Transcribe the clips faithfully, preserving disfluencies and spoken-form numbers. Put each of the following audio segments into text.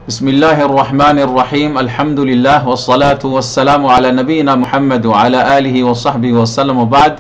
بسم الله الرحمن الرحيم الحمد لله والصلاة والسلام على نبينا محمد وعلى آله وصحبه وسلم وبعد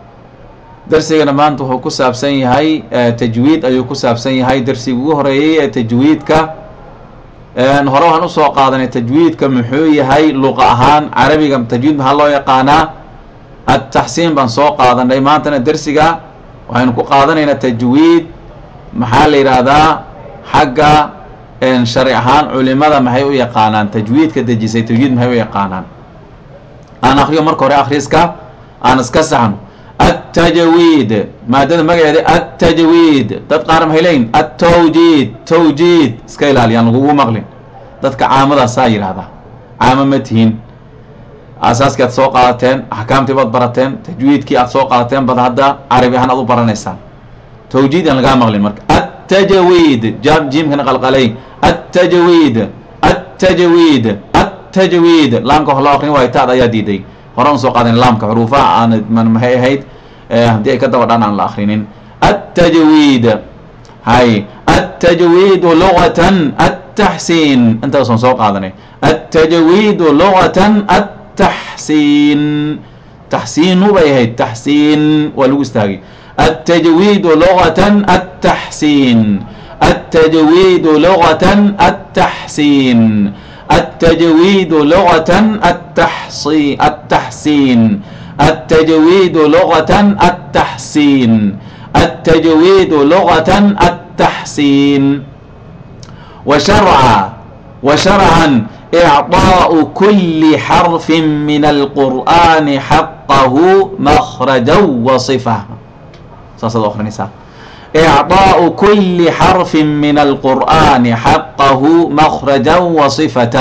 درسينا maanta wuxuu ku saabsan yahay tajwiid ayuu ku saabsan yahay darsigii ugu horeeyay ee tajwiidka hore waxaan usoo qaadanay tajwiidka muxuu yahay luqa ahaan carabiga tajwiid maxaa loo yaqaanaa at-tahsiin baan soo qaadanay maantana darsiga waxaynu ku qaadanaynaa tajwiid maxaa la yiraahdaa xagga sharci ahaan culimada maxay u yaqaanaan tajwiidka dejisay tajwiid maxay u yaqaanaan aan akhriyo marka hore akhriska aan iska saxno التجويد مادة مقعدة التجويد دad qaar maxay leeyihin التوجيد توجيد iska ilaaliyan lagugu maqlin dadka caamada saa yiraahda caamo ma tihiin asaaskii aad soo qaadateen axkaamtii baad barateen tajwiidkii aad soo qaadateen bad hadda carabi ahaan aad u baranaysaan توجيد aan lagaa maqlin marka التجويد jaam jiimkana qalqalay التجويد التجويد التجويد laamka wax loo aqrin waayo taad ayaa diiday horaan soo qaadan laamka xuruufaha aan maxay ahayd haddii ay ka daba dhaan aan la akhrinin التجويد hay التجويد لغة التحسين intaasaan soo qaadanay التجويد لغة التحسين تحسين bay ahayd تحسين waa lagu istaagay التجويد لغة التحسين التجويد لغة التحسين التجويد لغة التحصي التحسين التجويد لغة التحسين التجويد لغة التحسين وشرعا وشرعا إعطاء كل حرف من القرآن حقه مخرجا وصفة صاصة أخرى نساء إعطاء كل حرف من القرآن حقه مخرجا وصفة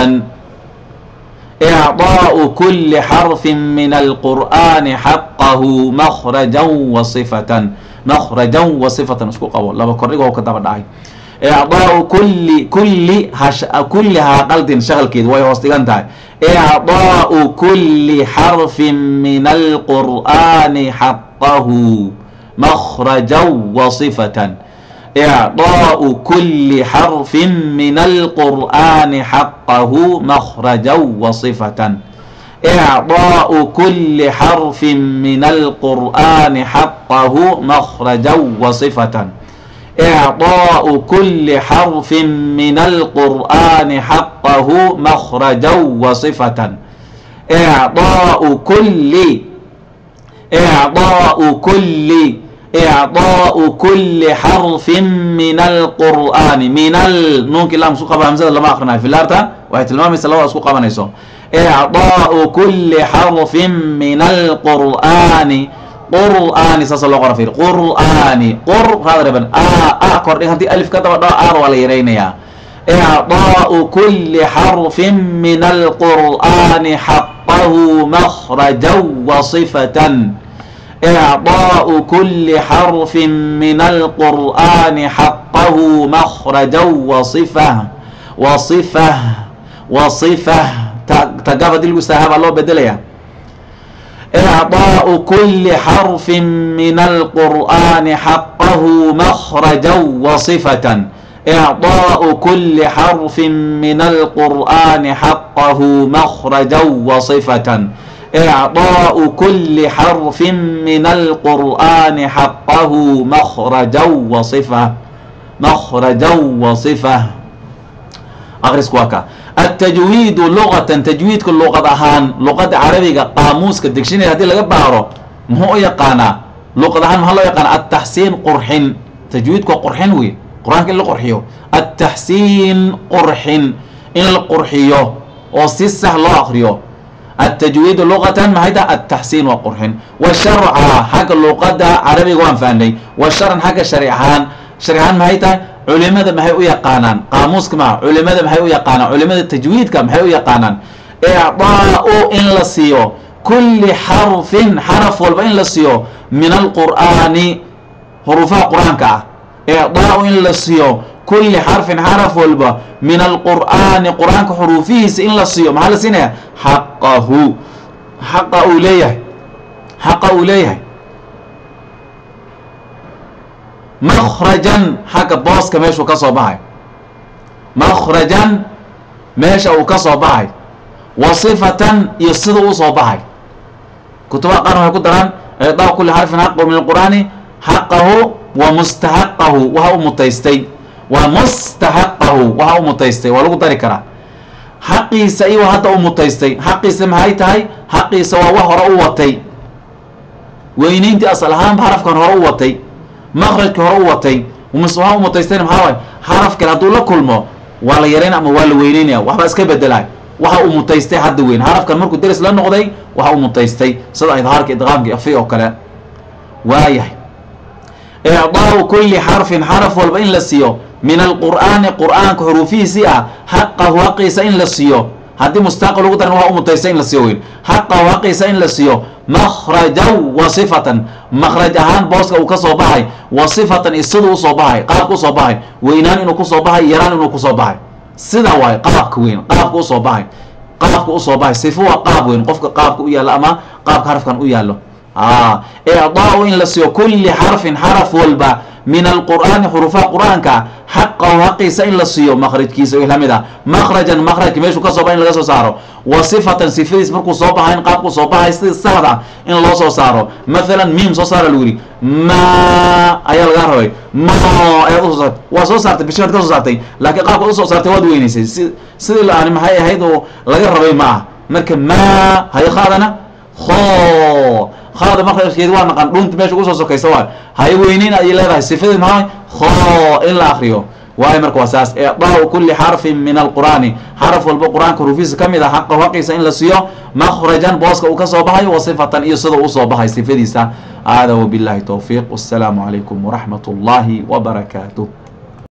إعطاء كل حرف من القرآن حقه مخرجا وصفة مخرجا وصفة اسكو قبول لا بكرره وكتب داعي إعطاء كل كل هش كلها قلد شغل كده وهي وسطيان تاعي إعطاء كل حرف من القرآن حقه مخرجا وصفة إعطاء كل حرف من القرآن حقه مخرجا وصفة إعطاء كل حرف من القرآن حقه مخرجا وصفة إعطاء كل حرف من القرآن حقه مخرجا وصفة إعطاء كل إعطاء كل إعطاء كل حرف من القرآن من ال نون كلام سوق بهمزة لما أخرنا في الأرتا وهتلمام يسلوا سوق بنيسو إعطاء كل حرف من القرآن قرآن ساسا لغة في القرآن قر هذا ربنا آ آ قر هذه ألف كتب دا آر ولا يرينيا إعطاء كل حرف من القرآن حقه مخرجا وصفة إعطاء كل حرف من القرآن حقه مخرجا وصفة وصفة وصفة تقافة المستهاب الله بدلها إعطاء كل حرف من القرآن حقه مخرجا وصفة إعطاء كل حرف من القرآن حقه مخرجا وصفة إعطاء كل حرف من القرآن حقه مخرجا وصفة مخرجا وصفة أغرس كواكا التجويد لغة تجويد كل لغة أهان لغة عربية قاموس كدكشيني هذه اللي بارو مو يقانا لغة أهان هلا يقانا التحسين قرحين تجويد كقرحين وي قرآن كله قرحيو التحسين قرحين إن القرحيو وسيسه الله أخريو التجويد لغة ما هيدا التحسين وقرحين والشرع حق اللغة عربي وانفاني والشرع حق شريعان شريعان ما هيدا علماء ما هي يقانان قاموس كما علماء ما هي يقانان علماء التجويد كما هي يقانان إعطاء إن لسيو كل حرف حرف والبين لسيو من القرآن حروف القرآن كا إعطاء إن لسيو كل حرف حرف والبا من القرآن قرآن كحروفه إن لسيو محل سنة حقه حق أوليه حق أوليه مخرجا حق باس كماشو كصباحي makhrajan meesha uu ka soo baxay wa sifatan iyo sida uu soo baxay kutubaha qaar waxay ku daraan idaa kulli xarfin xaqahu min alqur'aani xaqahu wa mustaxaqahu waxa uu mutaystay wa mustaxaqahu waxa uu mutaystay waa lagu dari karaa xaqiisa iyo hadda uu mutaystay xaqiisa maxay tahay xaqiisa waa wax hore u watay weynayntii asal ahaanba xarafkan hore u watay maqrajka hore u watay waxa uu mutaystayna maxaa waay xarafkan hadduu la kulmo waa la yarayn ama waa la weynaynaya waxba iska bedelay waxa uu mutaystay hadda weyn xarafkan markuu deris la noqday waxa uu mutaystay sida idhaarka idqaamka afi oo kale waayahay icdaau kulli xarfin xaraf walba in la siiyo min alqur'aani qur'aanka xuruufihiisii ah xaqahu xaqiisa in la siiyo haddii mustaqa lagu daran waxa uu mutaystay in la siiyo weyn xaqahu xaqiisa in la siiyo makhrajan wa sifatan makhraj ahaan booska uu ka soo baxay wa sifatan iyo sida usoo baxay qaabka usoo baxay weynaan inuu kusoo baxay yaraan inuu kusoo baxay sida waay qaabka weyn qaabka usoo baxay qaabka usoo baxay sifo waa qaab weyn qofka qaabka u yaalo ama qaabka xarafkan u yaalo icdaau in la siiyo kulli xarfin xaraf walba min alqur'aani xuruufaha qur'aanka xaqahu xaqiisa in la siiyo makhrajkiisa wix lamid ah makhrajan makhrajka meeshuu ka soo baxay in laga soo saaro wa sifatan sifadiis markuu soo baxay in qaabkuu soo baxay sidii saxda ah in loo soo saaro mathalan miim soo saara lagu yidhi ma ayaa lagaa rabay ma ayaad usoo saartay waa soo saartay bishimaad ka soo saartay laakiin qaabkaad usoo saartay waad weynaysay si sidii laani maxay ahayd oo laga rabay ma ah marka ma hayo qaadana kho khada makhrajkeed waa naqan dhunta meesha ugu soo sokaysa waa hay weynayn ay leedahay sifadeed maxay kho in la akhriyo waay marka waa saas icdaau kulli xarfin min alqur'aani xaraf walba qur'aanka rufiisa ka mid ah xaqahu xaqiisa in la siiyo makhrajan booska uu ka soo baxay wa sifatan iyo sida uu soo baxay sifadiisa hada wabillahi tawfiiq wassalaamu calaykum waraxmat ullahi wabarakaatuh